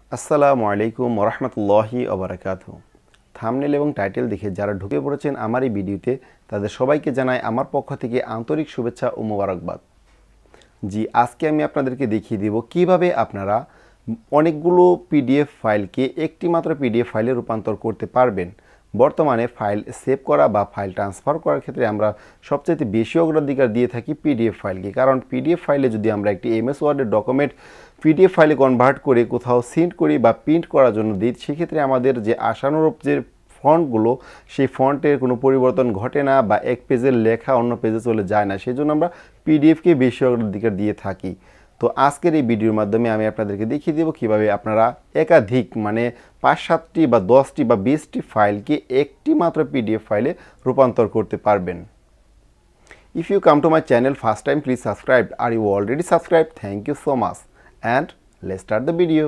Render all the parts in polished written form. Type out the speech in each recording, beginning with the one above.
আসসালামু আলাইকুম rahmatulillah wa barakatuh। Thumbnail এবং টাইটেল দেখে যারা ঢুকে পড়েছেন আমার এই ভিডিওতে তাদের সবাইকে জানাই আমার পক্ষ থেকে আন্তরিক শুভেচ্ছা ও মোবারকবাদ। জি, আজকে আমি আপনাদেরকে দেখিয়ে দেব কিভাবে আপনারা অনেকগুলো পিডিএফ ফাইলকে একটি মাত্র পিডিএফ ফাইলে রূপান্তর করতে পারবেন। বর্তমানে ফাইল সেভ করা বা ফাইল ট্রান্সফার করার ক্ষেত্রে আমরা সবচেয়ে বেশি অগ্রাধিকার দিয়ে থাকি পিডিএফ ফাইলকে, কারণ পিডিএফ ফাইলে যদি আমরা একটি এমএস ওয়ার্ডের ডকুমেন্ট পিডিএফ ফাইলে কনভার্ট করে কোথাও সেন্ড করি বা প্রিন্ট করার জন্য দিই, সেক্ষেত্রে আমাদের যে আশানুরূপ যে ফন্টগুলো সেই ফন্টের কোনো পরিবর্তন ঘটে না বা এক পেজের লেখা অন্য পেজে চলে যায় না, সেই জন্য আমরা পিডিএফকে বেশি অগ্রাধিকার দিয়ে থাকি। তো আজকের এই ভিডিওর মাধ্যমে আমি আপনাদেরকে দেখিয়ে দেব কিভাবে আপনারা একাধিক মানে 5-7টি বা 10টি বা 20টি ফাইলকে একটি মাত্র পিডিএফ ফাইলে রূপান্তর করতে পারবেন। If you come to my channel first time, please subscribe. Are you already subscribed? Thank you so much. And let's start the video.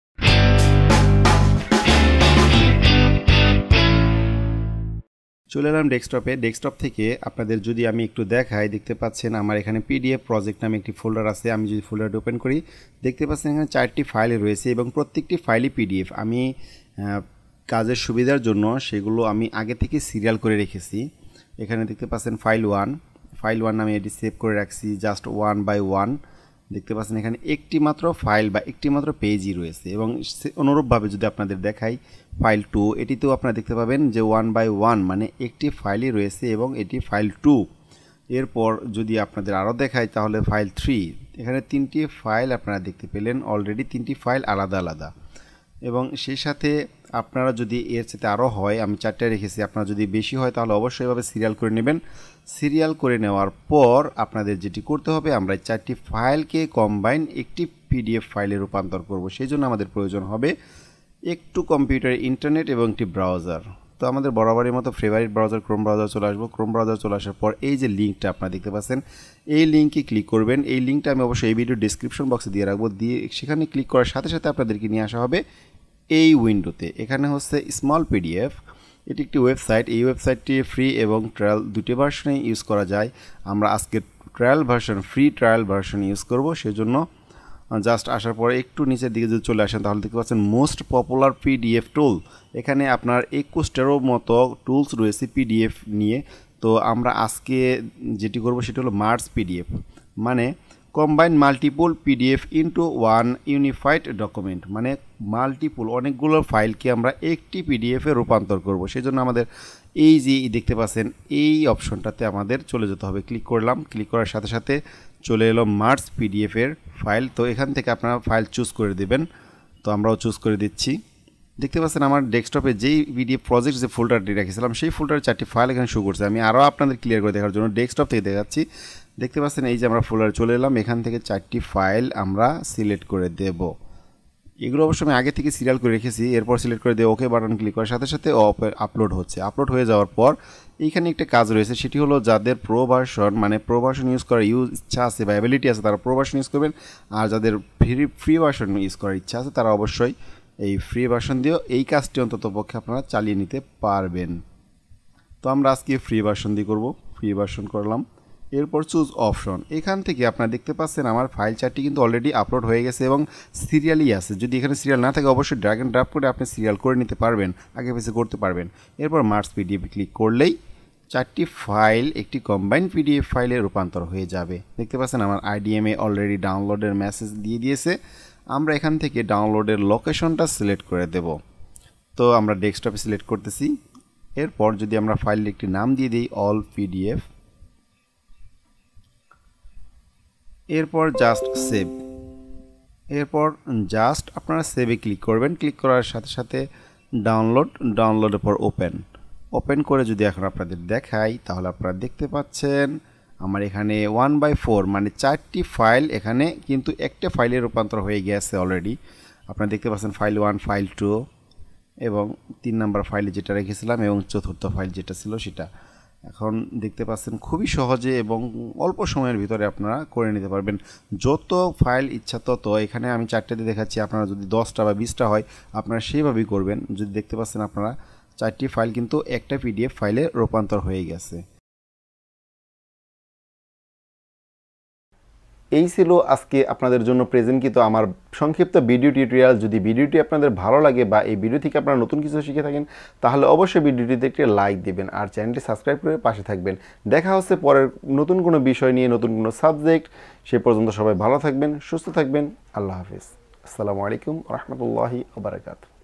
চলে এলাম ডেস্কটপে। ডেস্কটপ থেকে আপনাদের যদি আমি একটু দেখাই, দেখতে পাচ্ছেন আমার এখানে পিডিএফ প্রজেক্ট নামে একটি ফোল্ডার আছে। আমি যদি ফোল্ডারটা ওপেন করি, দেখতে পাচ্ছেন এখানে 4টি ফাইল রয়েছে এবং প্রত্যেকটি ফাইলই পিডিএফ। আমি কাজের সুবিধার জন্য সেগুলো আমি আগে থেকে সিরিয়াল করে রেখেছি। এখানে দেখতে পাচ্ছেন ফাইল 1 নামে এটি সেভ করে রাখছি, জাস্ট 1 বাই 1। দেখতে পাচ্ছেন এখানে একটি মাত্র ফাইল বা একটি মাত্র পেজই রয়েছে। এবং অনুরূপভাবে যদি আপনাদের দেখাই ফাইল 2, এটিতেও আপনারা দেখতে পাবেন যে 1 বাই 1 মানে একটি ফাইলই রয়েছে এবং এটি ফাইল 2। এরপর যদি আপনাদের আরও দেখাই তাহলে ফাইল 3, এখানে 3টি ফাইল আপনারা দেখতে পেলেন, অলরেডি 3টি ফাইল আলাদা আলাদা। এবং সেই সাথে আপনারা যদি এর সাথে আরও হয়, আমি 4টে রেখেছি, আপনারা যদি বেশি হয় তাহলে অবশ্যই এভাবে সিরিয়াল করে নেবেন। সিরিয়াল করে নেওয়ার পর আপনাদের যেটি করতে হবে, আমরা 4টি ফাইলকে কম্বাইন একটি পিডিএফ ফাইলে রূপান্তর করব। সেই জন্য আমাদের প্রয়োজন হবে একটু কম্পিউটার ইন্টারনেট এবং একটি ব্রাউজার। তো আমাদের বরাবরের মতো ফেভারিট ব্রাউজার ক্রোম ব্রাউজার চলে আসবো। ক্রোম ব্রাউজার চলে আসার পর এই যে লিঙ্কটা আপনারা দেখতে পাচ্ছেন, এই লিঙ্কে ক্লিক করবেন। এই লিঙ্কটা আমি অবশ্যই এই ভিডিও ডিসক্রিপশন বক্সে দিয়ে রাখবো। দিয়ে সেখানে ক্লিক করার সাথে সাথে আপনাদেরকে নিয়ে আসা হবে এই উইন্ডোতে। এখানে হচ্ছে স্মল পিডিএফ, এটি একটি ওয়েবসাইট। এই ওয়েবসাইটটি ফ্রি এবং ট্রায়াল দুটি ভার্সনে ইউজ করা যায়। আমরা আজকে trial version, free trial version use করব। সেজন্য জাস্ট আসার পরে একটু নিচের দিকে যদি চলে আসেন তাহলে দেখতে পাচ্ছেন মোস্ট পপুলার পিডিএফ টুল। এখানে আপনার 21টারও মতো টুলস রয়েছে পিডিএফ নিয়ে। তো আমরা আজকে যেটি করব সেটি হলো মার্জ পিডিএফ, মানে combine multiple PDF into one unified document, মানে মাল্টিপল অনেকগুলো ফাইলকে আমরা একটি পিডিএফে রূপান্তর করব। সেই জন্য আমাদের এই যে দেখতে পাচ্ছেন এই অপশনটাতে আমাদের চলে যেতে হবে। ক্লিক করলাম, ক্লিক করার সাথে সাথে চলে এলো মার্জ পিডিএফের ফাইল। তো এখান থেকে আপনারা ফাইল চুজ করে দেবেন। তো আমরাও চুজ করে দিচ্ছি। দেখতে পাচ্ছেন আমার ডেস্কটপে যেই পিডিএফ প্রজেক্ট যে ফোল্ডারটি রেখেছিলাম সেই ফোল্ডারের 4টি ফাইল এখানে শো করছে। আমি আরও আপনাদের ক্লিয়ার করে দেখার জন্য ডেস্কটপ থেকে দেখাচ্ছি। দেখতে পাচ্ছেন এই যে আমরা ফোল্ডারে চলে এলাম, এখান থেকে 4টি ফাইল আমরা সিলেক্ট করে দেব। এগুলো অবশ্য আমি আগে থেকে সিরিয়াল করে রেখেছি। এরপর সিলেক্ট করে দিয়ে ওকে বাটন ক্লিক করার সাথে সাথে আপলোড হচ্ছে। আপলোড হয়ে যাওয়ার পর এইখানে একটা কাজ রয়েছে, সেটি হলো যাদের প্রো ভার্সন মানে প্রো ভার্সন ইউজ করার ইচ্ছা আছে বা অ্যাবিলিটি আছে তারা প্রো ভার্সন ইউজ করবেন। আর যাদের ফ্রি ভার্সন ইউজ করার ইচ্ছা আছে তারা অবশ্যই এই ফ্রি ভার্সন দিয়েও এই কাজটি অন্তত পক্ষে আপনারা চালিয়ে নিতে পারবেন। তো আমরা আজকে ফ্রি ভার্সন দিয়ে করব। ফ্রি ভার্সন করলাম, এরপর চুজ অপশন। এখান থেকে আপনারা দেখতে পাচ্ছেন আমার ফাইল 4টি কিন্তু অলরেডি আপলোড হয়ে গেছে এবং সিরিয়ালই আছে। যদি এখানে সিরিয়াল না থাকে অবশ্যই ড্র্যাগ অ্যান্ড ড্রপ করে আপনি সিরিয়াল করে নিতে পারবেন, আগে পিছিয়ে করতে পারবেন। এরপর মার্জ পিডিএফ ক্লিক করলেই 4টি ফাইল একটি কম্বাইন পিডিএফ ফাইলে রূপান্তর হয়ে যাবে। দেখতে পাচ্ছেন আমার আইডিএমএ অলরেডি ডাউনলোডের মেসেজ দিয়ে দিয়েছে। আমরা এখান থেকে ডাউনলোডের লোকেশনটা সিলেক্ট করে দেব। তো আমরা ডেস্কটপে সিলেক্ট করতেছি। এরপর যদি আমরা ফাইলের একটি নাম দিয়ে দিই অল পিডিএফ, এরপর জাস্ট সেভ। এরপর জাস্ট আপনারা সেভে ক্লিক করবেন। ক্লিক করার সাথে সাথে ডাউনলোডের পর ওপেন করে যদি এখন আপনাদের দেখাই তাহলে আপনারা দেখতে পাচ্ছেন আমার এখানে 1 বাই 4 মানে 4টি ফাইল এখানে কিন্তু একটা ফাইলে রূপান্তর হয়ে গেছে অলরেডি। আপনারা দেখতে পাচ্ছেন ফাইল 1, ফাইল 2 এবং 3 নাম্বার ফাইলে যেটা রেখেছিলাম এবং 4র্থ ফাইল যেটা ছিল সেটা। এখন দেখতে পাচ্ছেন খুবই সহজে এবং অল্প সময়ের ভিতরে আপনারা করে নিতে পারবেন। যত ফাইল ইচ্ছা তত, এখানে আমি 4টেতে দেখাচ্ছি, আপনারা যদি 10টা বা 20টা হয় আপনারা সেইভাবেই করবেন। যদি দেখতে পাচ্ছেন আপনারা 4টি ফাইল কিন্তু একটা পিডিএফ ফাইলে রূপান্তর হয়ে গেছে। এই ছিল আজকে আপনাদের জন্য প্রেজেন্টকৃত আমার সংক্ষিপ্ত ভিডিও টিউটোরিয়াল। যদি ভিডিওটি আপনাদের ভালো লাগে বা এই ভিডিও থেকে আপনারা নতুন কিছু শিখে থাকেন তাহলে অবশ্যই ভিডিওটিতে একটি লাইক দিবেন আর চ্যানেলটি সাবস্ক্রাইব করে পাশে থাকবেন। দেখা হচ্ছে পরের নতুন কোনো বিষয় নিয়ে, নতুন কোনো সাবজেক্ট। সে পর্যন্ত সবাই ভালো থাকবেন, সুস্থ থাকবেন। আল্লাহ হাফিজ। আসসালামু আলাইকুম রহমতুল্লাহি ওয়া বারাকাতুহু।